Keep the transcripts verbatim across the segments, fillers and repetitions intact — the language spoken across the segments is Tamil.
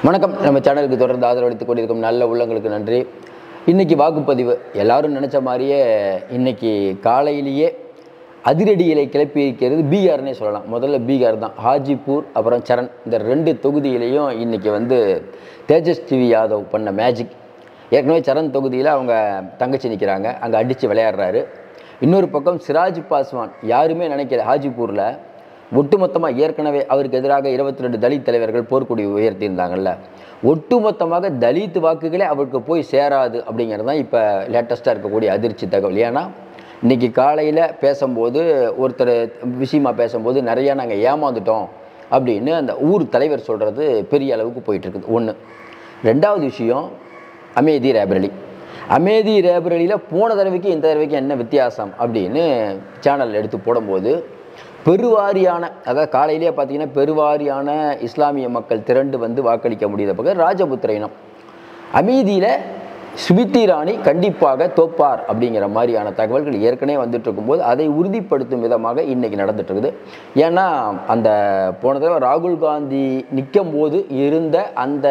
வணக்கம். நம்ம சேனலுக்கு தொடர்ந்து ஆதரவளித்துக் கொண்டிருக்கும் நல்ல உள்ளங்களுக்கு நன்றி. இன்றைக்கி வாக்குப்பதிவு எல்லாரும் நினச்ச மாதிரியே இன்றைக்கி காலையிலேயே அதிரடிகளை கிளப்பி இருக்கிறது பீகார்னே சொல்லலாம். முதல்ல பீகார் தான். ஹாஜிப்பூர் அப்புறம் சரண், இந்த ரெண்டு தொகுதியிலையும் இன்றைக்கி வந்து தேஜஸ்வி யாதவ் பண்ண மேஜிக். ஏற்கனவே சரண் தொகுதியில் அவங்க தங்கச்சி நிற்கிறாங்க, அங்கே அடித்து விளையாடுறாரு. இன்னொரு பக்கம் சிராஜ் பாஸ்வான், யாருமே நினைக்கல ஹாஜிப்பூரில் ஒட்டுமொத்தமாக ஏற்கனவே அவருக்கு எதிராக இருபத்தி ரெண்டு தலித் தலைவர்கள் போர்க்குடி உயர்த்தியிருந்தாங்கல்ல, ஒட்டுமொத்தமாக தலித் வாக்குகளே அவருக்கு போய் சேராது அப்படிங்கிறது தான் இப்போ லேட்டஸ்ட்டாக இருக்கக்கூடிய அதிர்ச்சி தகவல். ஏன்னா இன்றைக்கி காலையில் பேசும்போது ஒருத்தர் விஷயமாக பேசும்போது நிறையா நாங்கள் ஏமாந்துட்டோம் அப்படின்னு அந்த ஊர் தலைவர் சொல்கிறது பெரிய அளவுக்கு போயிட்டுருக்குது. ஒன்று. ரெண்டாவது விஷயம், அமேதி ரேபரேலி. அமேதி ரேபரேலியில் போன தடவைக்கு இந்த தடவைக்கு என்ன வித்தியாசம் அப்படின்னு சேனல் எடுத்து போடும்போது பெருவாரியான, அதாவது காலையிலேயே பார்த்தீங்கன்னா பெருவாரியான இஸ்லாமிய மக்கள் திரண்டு வந்து வாக்களிக்க முடியாத பக்கம் ராஜபுத்திர இனம். அமேதியில் ஸ்மிருதி இரானி கண்டிப்பாக தோப்பார் அப்படிங்கிற மாதிரியான தகவல்கள் ஏற்கனவே வந்துட்டு இருக்கும்போது அதை உறுதிப்படுத்தும் விதமாக இன்றைக்கி நடந்துட்டுருக்குது. ஏன்னா அந்த போன தடவை ராகுல் காந்தி நிற்கும் போது இருந்த அந்த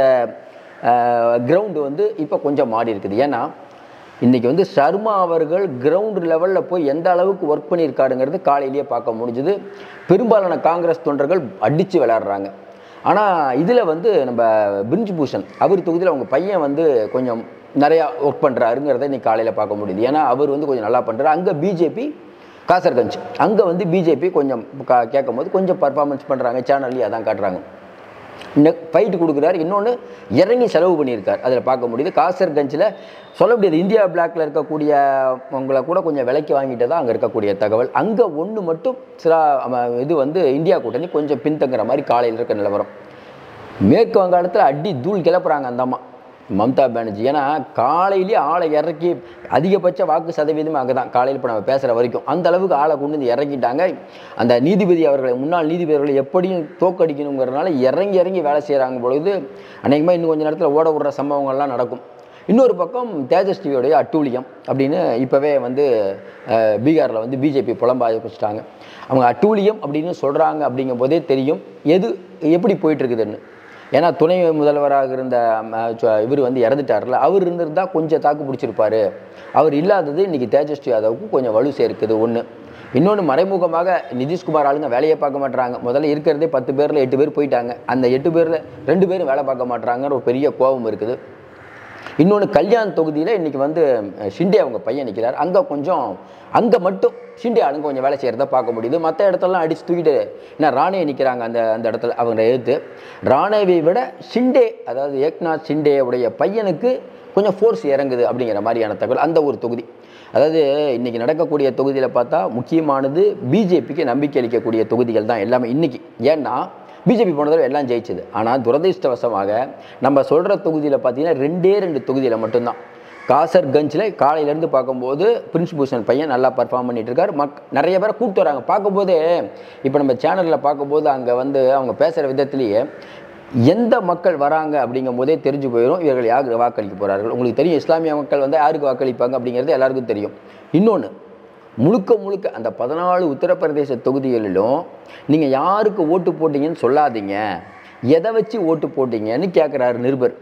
கிரவுண்டு வந்து இப்போ கொஞ்சம் மாறி இருக்குது. ஏன்னா இன்றைக்கி வந்து சர்மா அவர்கள் கிரவுண்ட் லெவலில் போய் எந்த அளவுக்கு ஒர்க் பண்ணியிருக்காருங்கிறது காலையிலேயே பார்க்க முடிஞ்சுது. பெரும்பாலான காங்கிரஸ் தொண்டர்கள் அடித்து விளையாடுறாங்க. ஆனால் இதில் வந்து நம்ம பிரிஞ்ச் பூஷன் அவர் தொகுதியில் அவங்க பையன் வந்து கொஞ்சம் நிறையா ஒர்க் பண்ணுறாருங்கிறத இன்றைக்கி காலையில் பார்க்க முடியுது. ஏன்னா அவர் வந்து கொஞ்சம் நல்லா பண்ணுறாரு. அங்கே பிஜேபி காசர்கஞ்ச், அங்கே வந்து பிஜேபி கொஞ்சம் கா கேட்கும் போது கொஞ்சம் பர்ஃபார்மன்ஸ் பண்ணுறாங்க. சேனல்லையும் அதான் காட்டுறாங்க. இன்னும் ஃபைட்டு கொடுக்குறாரு, இன்னொன்று இறங்கி செலவு பண்ணியிருக்கார், அதில் பார்க்க முடியுது. காசர்கஞ்சில் சொல்ல முடியாது, இந்தியா பிளாக்கில் இருக்கக்கூடிய உங்களை கூட கொஞ்சம் விலைக்கு வாங்கிட்டு தான் அங்கே இருக்கக்கூடிய தகவல். அங்கே ஒன்று மட்டும் சில இது வந்து இந்தியா கூட்டணி கொஞ்சம் பின்தங்குற மாதிரி காலையில் இருக்க நிலவரம். மேற்கு வங்காளத்தில் அடி தூள் கிளப்புறாங்க அந்த அம்மா மம்தா பானர்ஜி. ஏன்னா காலையிலேயே ஆளை இறக்கி அதிகபட்ச வாக்கு சதவீதமே அங்கே தான் காலையில் இப்போ நம்ம பேசுகிற வரைக்கும் அந்த அளவுக்கு ஆளை கொண்டு வந்து இறக்கிட்டாங்க. அந்த நீதிபதி அவர்களை, முன்னாள் நீதிபதி அவர்களை எப்படியும் தோக்கடிக்கணுங்கிறதுனால இறங்கி இறங்கி வேலை செய்கிறாங்க பொழுது அநேகமாக இன்னும் கொஞ்சம் நேரத்தில் ஓட விடுற சம்பவங்கள்லாம் நடக்கும். இன்னொரு பக்கம் தேஜஸ்வியோடைய அட்டூழியம் அப்படின்னு இப்போவே வந்து பீகாரில் வந்து பிஜேபி புலம்ப ஆரம்பிச்சிட்டாங்க. அவங்க அட்டூழியம் அப்படின்னு சொல்கிறாங்க அப்படிங்கும் போதே தெரியும் எது எப்படி போயிட்டுருக்குதுன்னு. ஏன்னா துணை முதல்வராக இருந்த இவர் வந்து இறந்துட்டார்ல, அவர் இருந்திருந்தால் கொஞ்சம் தாக்கு பிடிச்சிருப்பார். அவர் இல்லாதது இன்றைக்கி தேஜஸ்வி யாதவுக்கு கொஞ்சம் வலு சேர்க்குது. ஒன்று. இன்னொன்று, மறைமுகமாக நிதிஷ்குமார் ஆளுங்க வேலையை பார்க்க மாட்டுறாங்க. முதல்ல இருக்கிறதே பத்து பேரில் எட்டு பேர் போயிட்டாங்க. அந்த எட்டு பேரில் ரெண்டு பேரும் வேலை பார்க்க மாட்டுறாங்கன்னு ஒரு பெரிய கோபம் இருக்குது. இன்னொன்று, கல்யாண் தொகுதியில் இன்றைக்கி வந்து ஷிண்டே அவங்க பையன் நிற்கிறார். அங்கே கொஞ்சம் அங்கே மட்டும் ஷிண்டே ஆளுங்க கொஞ்சம் வேலை செய்கிறத பார்க்க முடியுது. மற்ற இடத்துலலாம் அடித்து தூக்கிட்டு ஏன்னா ராணே நிற்கிறாங்க அந்த அந்த இடத்துல. அவங்க எழுத்து ராணேவை விட ஷிண்டே, அதாவது ஏக்நாத் ஷிண்டே உடைய பையனுக்கு கொஞ்சம் ஃபோர்ஸ் இறங்குது அப்படிங்கிற மாதிரியான தகவல் அந்த ஒரு தொகுதி. அதாவது இன்றைக்கி நடக்கக்கூடிய தொகுதியில் பார்த்தா முக்கியமானது பிஜேபிக்கு நம்பிக்கை அளிக்கக்கூடிய தொகுதிகள் தான் எல்லாமே இன்றைக்கி. ஏன்னா பிஜேபி போன தடவை எல்லாம் ஜெயிச்சது. ஆனால் துரதிர்ஷ்டவசமாக நம்ம சொல்கிற தொகுதியில் பார்த்தீங்கன்னா ரெண்டே ரெண்டு தொகுதியில் மட்டும்தான். காசர்கஞ்சில் காலையிலேருந்து பார்க்கும்போது பிரின்ஸ் பூஷன் பையன் நல்லா பர்ஃபார்ம் பண்ணிகிட்டு இருக்கார். மக் நிறைய பேரை கூப்பிட்டு வராங்க. பார்க்கும்போதே இப்போ நம்ம சேனலில் பார்க்கும்போது அங்கே வந்து அவங்க பேசுகிற விதத்துலேயே எந்த மக்கள் வராங்க அப்படிங்கும் போதே தெரிஞ்சு போயிடும் இவர்கள் யாருக்கு வாக்களிக்க போகிறார்கள். உங்களுக்கு தெரியும் இஸ்லாமிய மக்கள் வந்து யாருக்கு வாக்களிப்பாங்க அப்படிங்கிறது எல்லாருக்கும் தெரியும். இன்னொன்று, முழுக்க முழுக்க அந்த பதினாலு உத்தரப்பிரதேச தொகுதிகளிலும் நீங்கள் யாருக்கு ஓட்டு போட்டிங்கன்னு சொல்லாதீங்க, எதை வச்சு ஓட்டு போட்டிங்கன்னு கேட்குறாரு நிருபர்.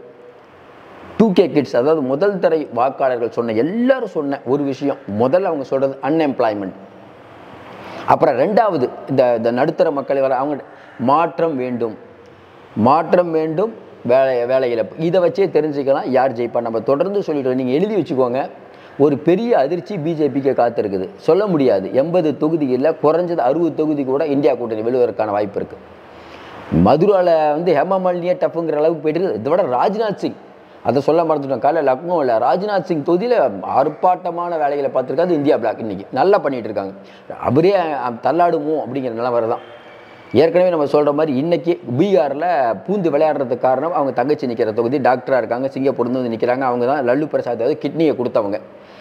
டூ கே கிட்ஸ், அதாவது முதல் தரை வாக்காளர்கள் சொன்ன எல்லாரும் சொன்ன ஒரு விஷயம், முதல்ல அவங்க சொல்கிறது அன்எம்ப்ளாய்மெண்ட். அப்புறம் ரெண்டாவது இந்த இந்த நடுத்தர மக்கள் வர அவங்க மாற்றம் வேண்டும், மாற்றம் வேண்டும், வேலை வேலை இழப்பு. இதை வச்சே தெரிஞ்சுக்கலாம் யார் ஜெயிப்பா. நம்ம தொடர்ந்து சொல்லிட்டு நீங்கள் எழுதி வச்சுக்கோங்க. ஒரு பெரிய அதிர்ச்சி பிஜேபிக்கு காத்திருக்குது. சொல்ல முடியாது, எண்பது தொகுதிகளில் குறைஞ்சது அறுபது தொகுதி கூட இந்தியா கூட்டணி வெல்வதற்கான வாய்ப்பு இருக்குது. மதுராவில் வந்து ஹேமமாலினியே டஃப்புங்கிற அளவுக்கு போயிட்டு இதை விட ராஜ்நாத் சிங், அதை சொல்ல மறந்துட்டோம். காலையில் லக்னோவில் ராஜ்நாத் சிங் தொகுதியில் ஆர்ப்பாட்டமான வேலைகளை பார்த்துருக்காது இந்தியா பிளாக். இன்றைக்கி நல்லா பண்ணிகிட்டு இருக்காங்க. அவரே தள்ளாடுமோ அப்படிங்கிற நிலவரை தான். ஏற்கனவே நம்ம சொல்கிற மாதிரி இன்றைக்கி பீகாரில் பூந்து விளையாடுறதுக்கு காரணம் அவங்க தங்கச்சி நிற்கிற தொகுதி. டாக்டராக இருக்காங்க, சிங்கப்பூர்ந்து வந்து நிற்கிறாங்க. அவங்க தான் லல்லு பிரசாத், அதாவது கிட்னியை கொடுத்தவங்க.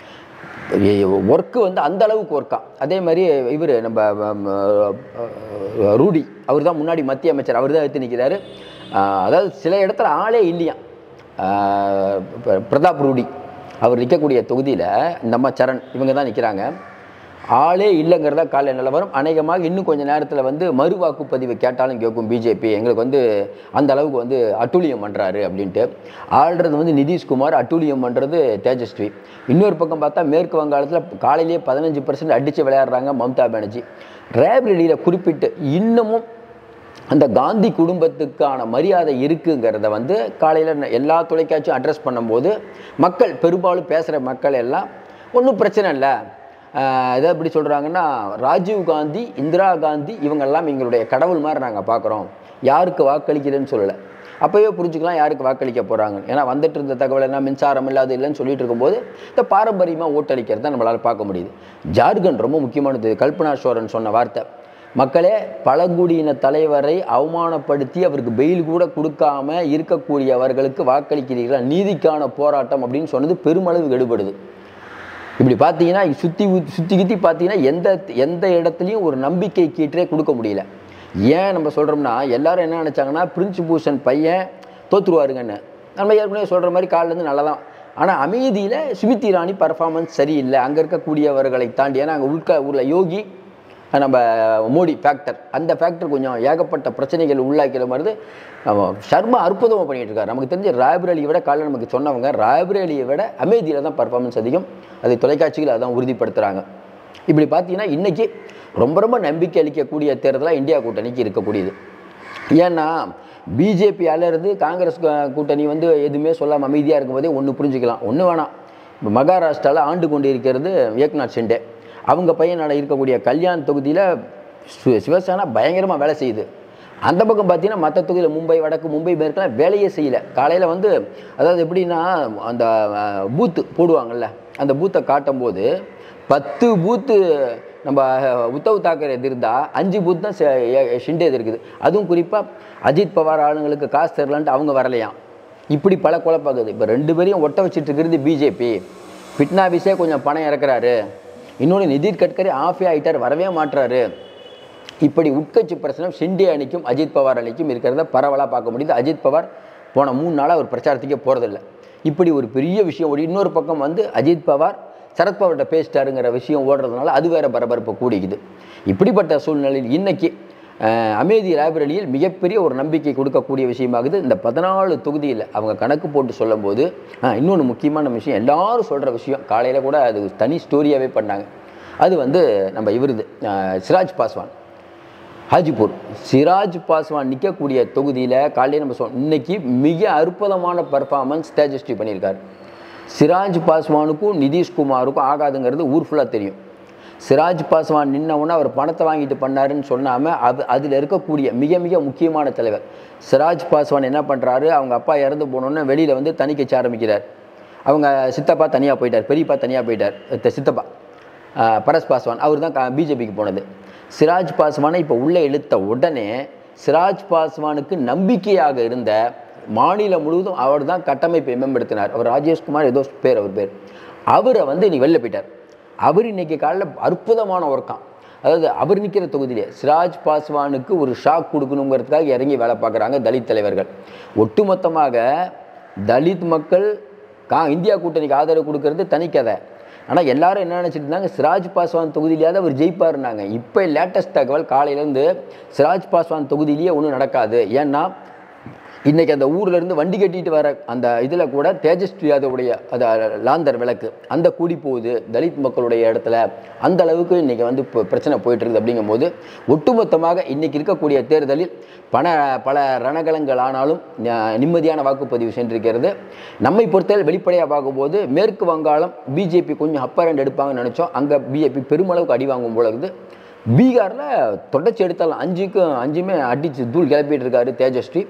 ஒர்க்கு வந்து அந்த அளவுக்கு ஒர்க்கா. அதே மாதிரி இவர் நம்ம ரூடி, அவர் தான் முன்னாடி மத்திய அமைச்சர், அவர் தான் எடுத்து நிற்கிறாரு. அதாவது சில இடத்துல ஆளே இல்லையா. பிரதாப் ரூடி அவர் நிற்கக்கூடிய தொகுதியில் நம்ம சரண் இவங்க தான் நிற்கிறாங்க. ஆளே இல்லைங்கிறதா கால நிலவரம். அநேகமாக இன்னும் கொஞ்சம் நேரத்தில் வந்து மறு வாக்குப்பதிவு கேட்டாலும் கேட்கும் பிஜேபி, எங்களுக்கு வந்து அந்த அளவுக்கு வந்து அட்டூழியம் பண்ணுறாரு அப்படின்ட்டு. ஆள்றது வந்து நிதிஷ்குமார், அட்டூழியம் பண்ணுறது தேஜஸ்வி. இன்னொரு பக்கம் பார்த்தா மேற்கு வங்காளத்தில் காலையிலேயே பதினஞ்சு பர்சன்ட் அடித்து விளையாடுறாங்க மம்தா பானர்ஜி. ரேபரேலியில் குறிப்பிட்டு இன்னமும் அந்த காந்தி குடும்பத்துக்கான மரியாதை இருக்குங்கிறத வந்து காலையில் எல்லா தொலைக்காட்சியும் அட்ரஸ் பண்ணும்போது மக்கள் பெரும்பாலும் பேசுகிற மக்கள் எல்லாம் ஒன்றும் பிரச்சனை இல்லை, இதை எப்படி சொல்கிறாங்கன்னா, ராஜீவ் காந்தி, இந்திரா காந்தி இவங்கெல்லாம் எங்களுடைய கடவுள் மாதிரி நாங்கள் பார்க்குறோம், யாருக்கு வாக்களிக்கிறதுன்னு சொல்லலை. அப்போவே புரிஞ்சுக்கலாம் யாருக்கு வாக்களிக்க போகிறாங்க. ஏன்னா வந்துட்டு இருந்த தகவல் என்ன, மின்சாரம் இல்லாது இல்லைன்னு சொல்லிட்டு இருக்கும்போது இந்த பாரம்பரியமாக ஓட்டளிக்கிறது தான் நம்மளால் பார்க்க முடியுது. ஜார்க்கண்ட் ரொம்ப முக்கியமானது. கல்பனா சோரன் சொன்ன வார்த்தை, மக்களே பழங்குடியின தலைவரை அவமானப்படுத்தி அவருக்கு பெயில் கூட கொடுக்காம இருக்கக்கூடியவர்களுக்கு வாக்களிக்கிறீர்களா, நீதிக்கான போராட்டம் அப்படின்னு சொன்னது பெருமளவு எடுபடுது. இப்படி பார்த்தீங்கன்னா சுற்றி சுற்றி கித்தி பார்த்தீங்கன்னா எந்த எந்த இடத்துலையும் ஒரு நம்பிக்கை கீற்றே கொடுக்க முடியல. ஏன் நம்ம சொல்கிறோம்னா, எல்லாரும் என்ன நினச்சாங்கன்னா பிரின்ஸ் பூஷன் பையன் தோற்றுருவாருங்கன்னு. நம்ம ஏற்கனவே சொல்கிற மாதிரி காலிலேருந்து நல்லா தான். ஆனால் அமைதியில் சுமித் இரானி பர்ஃபார்மன்ஸ் சரியில்லை. அங்கே இருக்கக்கூடியவர்களை தாண்டி, ஏன்னா அங்கே உட்க ஊரில் யோகி, நம்ம மோடி ஃபேக்டர், அந்த ஃபேக்டர் கொஞ்சம் ஏகப்பட்ட பிரச்சனைகள் உள்ளாக்கிற மாதிரி சர்மா அற்புதமாக பண்ணிகிட்டு இருக்காரு. நமக்கு தெரிஞ்ச ராய்பரேலியை விட காலையில் நமக்கு சொன்னவங்க ராய்பரேலியை விட அமைதியில் தான் பர்ஃபார்மன்ஸ் அதிகம். அது தொலைக்காட்சிகள் அதான் உறுதிப்படுத்துகிறாங்க. இப்படி பார்த்தீங்கன்னா இன்றைக்கி ரொம்ப ரொம்ப நம்பிக்கை அளிக்கக்கூடிய தேர்தலாக இந்தியா கூட்டணிக்கு இருக்கக்கூடியது. ஏன்னா பிஜேபியாலேருந்து காங்கிரஸ் கூட்டணி வந்து எதுவுமே சொல்லாமல் அமைதியாக இருக்கும்போதே ஒன்று புரிஞ்சுக்கலாம். ஒன்று வேணாம், இப்போ மகாராஷ்டிராவில் ஆண்டு கொண்டு இருக்கிறது ஏக்நாத் ஷிண்டே. அவங்க பையனோட இருக்கக்கூடிய கல்யாண் தொகுதியில் சிவசேனா பயங்கரமாக வேலை செய்யுது. அந்த பக்கம் பார்த்தீங்கன்னா மற்ற தொகுதியில் மும்பை வடக்கு, மும்பை மேற்கெல்லாம் வேலையே செய்யலை. காலையில் வந்து அதாவது எப்படின்னா அந்த பூத்து போடுவாங்கள்ல, அந்த பூத்தை காட்டும் போது பத்து பூத்து நம்ம உத்தவ் தாக்கரே எதிர்ந்தா அஞ்சு பூத் தான் ஷிண்டே இருக்குது. அதுவும் குறிப்பாக அஜித் பவார் ஆளுங்களுக்கு காசு தரலான்ட்டு அவங்க வரலையாம். இப்படி பல குழப்பாகுது. இப்போ ரெண்டு பேரையும் ஒட்ட வச்சுட்டு இருக்கிறது பிஜேபி. ஃபிட்னாவிஸே கொஞ்சம் பணம் இறக்குறாரு, இன்னொன்று நிதின் கட்கரி ஆஃபே ஆகிட்டார், வரவே மாட்டுறாரு. இப்படி உட்கட்சி பிரச்சனை ஷிண்டே அணிக்கும் அஜித் பவார் அணிக்கும் இருக்கிறத பரவலாக பார்க்க முடியுது. அஜித் பவார் போன மூணு நாளாக ஒரு பிரச்சாரத்துக்கே போகிறதில்ல. இப்படி ஒரு பெரிய விஷயம் ஓடி, இன்னொரு பக்கம் வந்து அஜித் பவார் சரத்பவார்கிட்ட பேசிட்டாருங்கிற விஷயம் ஓடுறதுனால அது வேறு பரபரப்பு கூடிக்குது. இப்படிப்பட்ட சூழ்நிலையில் இன்றைக்கி அமேதி லைப்ரரியில் மிகப்பெரிய ஒரு நம்பிக்கை கொடுக்கக்கூடிய விஷயமாகுது. இந்த பதினாலு தொகுதியில் அவங்க கணக்கு போட்டு சொல்லும்போது இன்னொன்று முக்கியமான விஷயம், எல்லாரும் சொல்கிற விஷயம், காலையில் கூட அது தனி ஸ்டோரியாகவே பண்ணாங்க. அது வந்து நம்ம இவருது சிராஜ் பாஸ்வான் ஹாஜிபூர். சிராஜ் பாஸ்வான் நிற்கக்கூடிய தொகுதியில் காலையில் நம்ம சொல் இன்னைக்கு மிக அற்புதமான பர்ஃபார்மன்ஸ் தேஜஸ்வி பண்ணியிருக்காரு. சிராஜ் பாஸ்வானுக்கும் நிதிஷ்குமாருக்கும் ஆகாதுங்கிறது ஊர் ஃபுல்லாக தெரியும். சிராஜ் பாஸ்வான் நின்னவுன்னா அவர் பணத்தை வாங்கிட்டு பண்ணாருன்னு சொன்னாமல் அது அதில் இருக்கக்கூடிய மிக மிக முக்கியமான தலைவர் சிராஜ் பாஸ்வான் என்ன பண்ணுறாரு, அவங்க அப்பா இறந்து போனோன்னு வெளியில் வந்து தனி கட்சி ஆரம்பிக்கிறார். அவங்க சித்தப்பா தனியாக போயிட்டார், பெரியப்பா தனியாக போயிட்டார். சித்தப்பா பரஸ் பாஸ்வான் அவர் தான் பிஜேபிக்கு போனது. சிராஜ் பாஸ்வானை இப்போ உள்ளே இழுத்த உடனே சிராஜ் பாஸ்வானுக்கு நம்பிக்கையாக இருந்த மாநிலம் முழுவதும் அவர் தான் கட்டமைப்பை மேம்படுத்தினார். அவர் ராஜேஷ்குமார் ஏதோ பேர், அவர் பேர், அவரை வந்து நீ வெளில போயிட்டார். அவர் இன்றைக்கி காலையில் அற்புதமான ஒர்க்கான். அதாவது அவர் நிற்கிற தொகுதியிலே சிராஜ் பாஸ்வானுக்கு ஒரு ஷாக் கொடுக்கணுங்கிறதுக்காக இறங்கி வேலை பார்க்குறாங்க தலித் தலைவர்கள். ஒட்டுமொத்தமாக தலித் மக்கள் கா இந்தியா கூட்டணிக்கு ஆதரவு கொடுக்கறது தனிக்கதை. ஆனால் எல்லாரும் என்ன நினச்சிட்டு இருந்தாங்க, சிராஜ் பாஸ்வான் தொகுதியிலேயாவது அவர் ஜெயிப்பாருன்னாங்க. இப்போ லேட்டஸ்ட் தகவல் காலையிலேருந்து சிராஜ் பாஸ்வான் தொகுதியிலேயே ஒன்றும் நடக்காது. ஏன்னா இன்றைக்கி அந்த ஊர்லேருந்து வண்டி கட்டிட்டு வர அந்த இதில் கூட தேஜஸ்வி யாதவுடைய அது லாந்தர் விளக்கு அந்த கூடி போகுது தலித் மக்களுடைய இடத்துல. அந்த அளவுக்கு இன்றைக்கி வந்து இப்போ பிரச்சனை போயிட்டுருக்குது. அப்படிங்கும்போது ஒட்டுமொத்தமாக இன்றைக்கி இருக்கக்கூடிய தேர்தலில் பண பல ரணகலங்கள் ஆனாலும் நிம்மதியான வாக்குப்பதிவு சென்றிருக்கிறது. நம்மை பொறுத்தவரை வெளிப்படையாக பார்க்கும்போது மேற்கு வங்காளம் பிஜேபி கொஞ்சம் அப்பர் ஹேண்ட் எடுப்பாங்கன்னு நினச்சோம். அங்கே பிஜேபி பெருமளவுக்கு அடி வாங்கும் போல இருக்குது. பீகாரில் தொடர்ச்சி எடுத்தாலும் அஞ்சுக்கும் அஞ்சுமே அடித்து தூள் கிளப்பிட்டு இருக்காரு தேஜஸ்வி.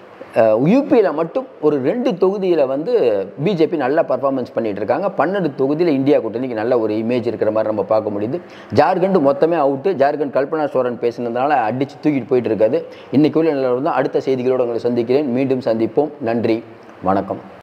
யூபியில் மட்டும் ஒரு ரெண்டு தொகுதியில் வந்து பிஜேபி நல்லா பர்ஃபார்மன்ஸ் பண்ணிகிட்டு இருக்காங்க. பன்னெண்டு தொகுதியில் இந்தியா கூட்டணிக்கு நல்ல ஒரு இமேஜ் இருக்கிற மாதிரி நம்ம பார்க்க முடியுது. ஜார்க்கண்ட் மொத்தமே அவுட்டு. ஜார்க்கண்ட் கல்பனா சோரன் பேசினதுனால அடித்து தூக்கிட்டு போயிட்டு இருக்காது. இன்றைக்கு உள்ள நிலவரம் தான். அடுத்த செய்திகளோடு உங்களை சந்திக்கிறேன். மீண்டும் சந்திப்போம். நன்றி, வணக்கம்.